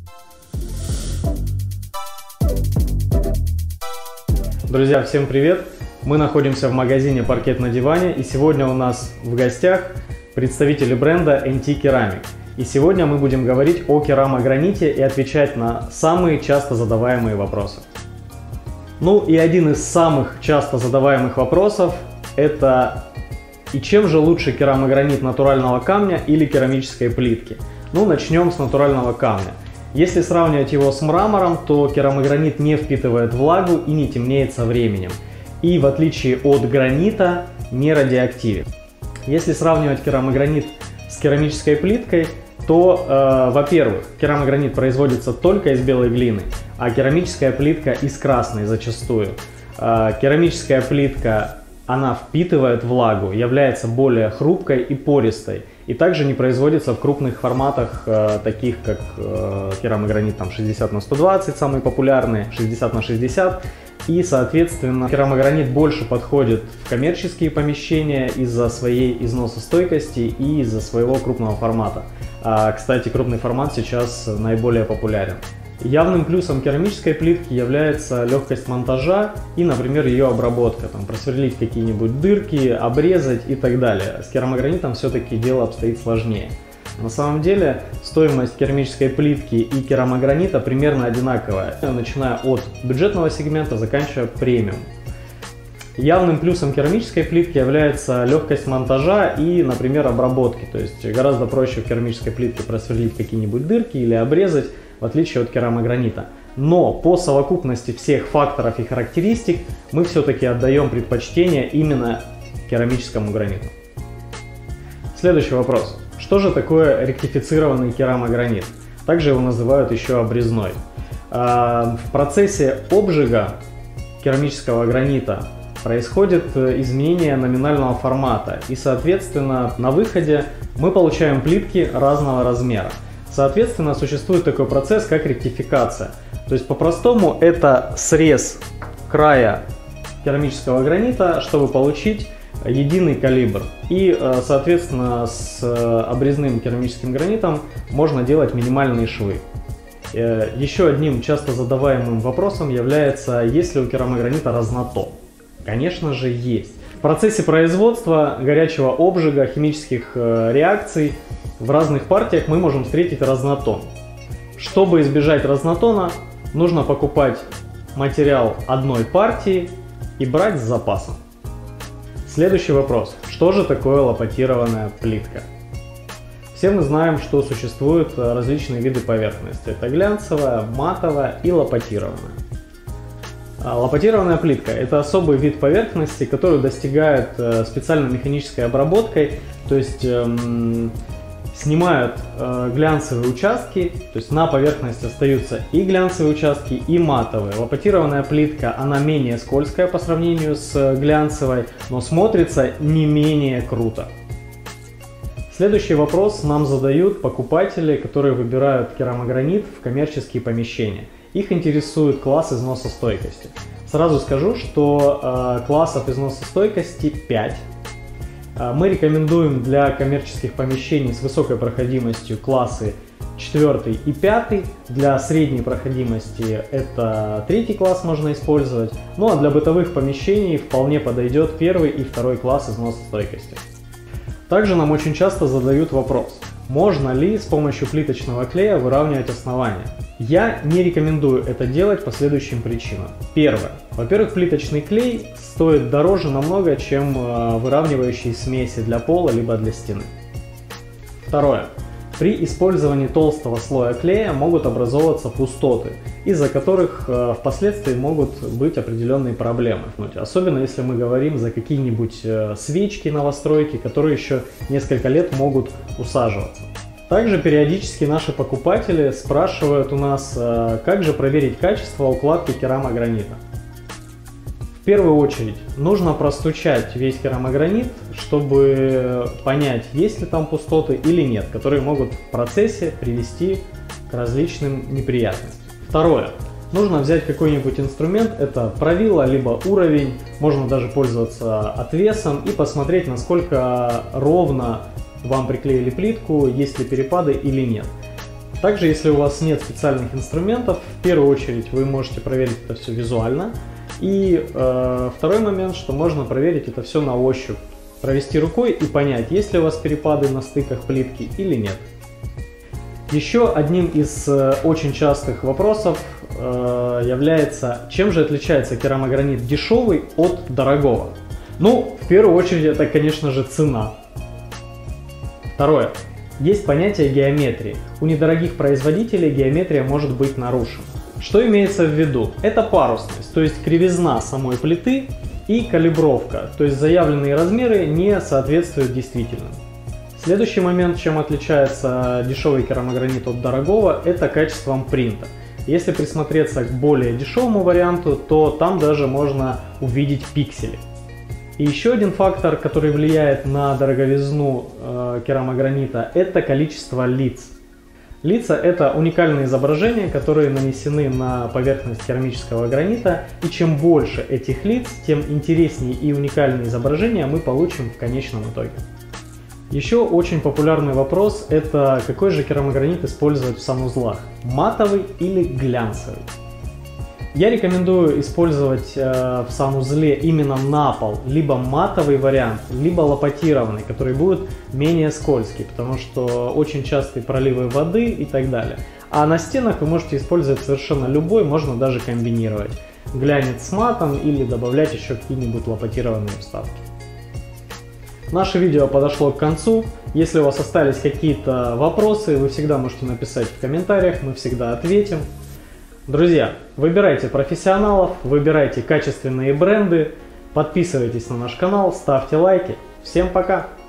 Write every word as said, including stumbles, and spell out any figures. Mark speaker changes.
Speaker 1: Друзья, всем привет! Мы находимся в магазине «Паркет на диване», и сегодня у нас в гостях представители бренда эн ти Керамик. И сегодня мы будем говорить о керамограните и отвечать на самые часто задаваемые вопросы. Ну и один из самых часто задаваемых вопросов – это и чем же лучше керамогранит натурального камня или керамической плитки? Ну, начнем с натурального камня. Если сравнивать его с мрамором, то керамогранит не впитывает влагу и не темнеет со временем. И в отличие от гранита, не радиоактивен. Если сравнивать керамогранит с керамической плиткой, то, э, во-первых, керамогранит производится только из белой глины, а керамическая плитка из красной зачастую. Э, керамическая плитка, она впитывает влагу, является более хрупкой и пористой. И также не производится в крупных форматах, э, таких как э, керамогранит там, шестьдесят на сто двадцать, самые популярные, шестьдесят на шестьдесят. И, соответственно, керамогранит больше подходит в коммерческие помещения из-за своей износостойкости и из-за своего крупного формата. А, кстати, крупный формат сейчас наиболее популярен. Явным плюсом керамической плитки является легкость монтажа и, например, ее обработка. Там, просверлить какие-нибудь дырки, обрезать и так далее. С керамогранитом все-таки дело обстоит сложнее. На самом деле стоимость керамической плитки и керамогранита примерно одинаковая, начиная от бюджетного сегмента, заканчивая премиум. Явным плюсом керамической плитки является легкость монтажа и, например, обработки. То есть гораздо проще в керамической плитке просверлить какие-нибудь дырки или обрезать, в отличие от керамогранита. Но по совокупности всех факторов и характеристик мы все-таки отдаем предпочтение именно керамическому граниту. Следующий вопрос. Что же такое ректифицированный керамогранит? Также его называют еще обрезной. В процессе обжига керамического гранита происходит изменение номинального формата, и, соответственно, на выходе мы получаем плитки разного размера. Соответственно, существует такой процесс, как ректификация. То есть, по-простому, это срез края керамического гранита, чтобы получить единый калибр. И, соответственно, с обрезным керамическим гранитом можно делать минимальные швы. Еще одним часто задаваемым вопросом является, есть ли у керамогранита разнотон. Конечно же, есть. В процессе производства горячего обжига, химических реакций в разных партиях мы можем встретить разнотон. Чтобы избежать разнотона, нужно покупать материал одной партии и брать с запасом. Следующий вопрос. Что же такое лапотированная плитка? Все мы знаем, что существуют различные виды поверхности. Это глянцевая, матовая и лапотированная. Лапотированная плитка – это особый вид поверхности, который достигает специальной механической обработкой, то есть эм, снимают э, глянцевые участки, то есть на поверхности остаются и глянцевые участки, и матовые. Лапотированная плитка, она менее скользкая по сравнению с глянцевой, но смотрится не менее круто. Следующий вопрос нам задают покупатели, которые выбирают керамогранит в коммерческие помещения. Их интересует класс износостойкости. Сразу скажу, что э, классов износостойкости пять. Мы рекомендуем для коммерческих помещений с высокой проходимостью классы четвертый и пятый. Для средней проходимости это третий класс можно использовать. Ну а для бытовых помещений вполне подойдет первый и второй класс износостойкости. Также нам очень часто задают вопрос, можно ли с помощью плиточного клея выравнивать основания. Я не рекомендую это делать по следующим причинам. Первое. Во-первых, плиточный клей стоит дороже намного, чем выравнивающие смеси для пола либо для стены. Второе. При использовании толстого слоя клея могут образовываться пустоты, из-за которых впоследствии могут быть определенные проблемы. Особенно если мы говорим за какие-нибудь свечки новостройки, которые еще несколько лет могут усаживаться. Также периодически наши покупатели спрашивают у нас, как же проверить качество укладки керамогранита. В первую очередь нужно простучать весь керамогранит, чтобы понять, есть ли там пустоты или нет, которые могут в процессе привести к различным неприятностям. Второе. Нужно взять какой-нибудь инструмент, это правило, либо уровень, можно даже пользоваться отвесом и посмотреть, насколько ровно вам приклеили плитку, есть ли перепады или нет. Также, если у вас нет специальных инструментов, в первую очередь вы можете проверить это все визуально. И э, второй момент, что можно проверить это все на ощупь, провести рукой и понять, есть ли у вас перепады на стыках плитки или нет. Еще одним из э, очень частых вопросов э, является, чем же отличается керамогранит дешевый от дорогого. Ну, в первую очередь, это, конечно же, цена. Второе. Есть понятие геометрии. У недорогих производителей геометрия может быть нарушена. Что имеется в виду? Это парусность, то есть кривизна самой плиты и калибровка, то есть заявленные размеры не соответствуют действительным. Следующий момент, чем отличается дешевый керамогранит от дорогого, это качеством принта. Если присмотреться к более дешевому варианту, то там даже можно увидеть пиксели. И еще один фактор, который влияет на дороговизну э, керамогранита, это количество лиц. Лица – это уникальные изображения, которые нанесены на поверхность керамического гранита, и чем больше этих лиц, тем интереснее и уникальные изображения мы получим в конечном итоге. Еще очень популярный вопрос – это какой же керамогранит использовать в санузлах – матовый или глянцевый? Я рекомендую использовать э, в санузле именно на пол либо матовый вариант, либо лопатированный, который будет менее скользкий, потому что очень частые проливы воды и так далее. А на стенах вы можете использовать совершенно любой, можно даже комбинировать глянец с матом или добавлять еще какие-нибудь лопатированные вставки. Наше видео подошло к концу. Если у вас остались какие-то вопросы, вы всегда можете написать в комментариях, мы всегда ответим. Друзья, выбирайте профессионалов, выбирайте качественные бренды, подписывайтесь на наш канал, ставьте лайки. Всем пока!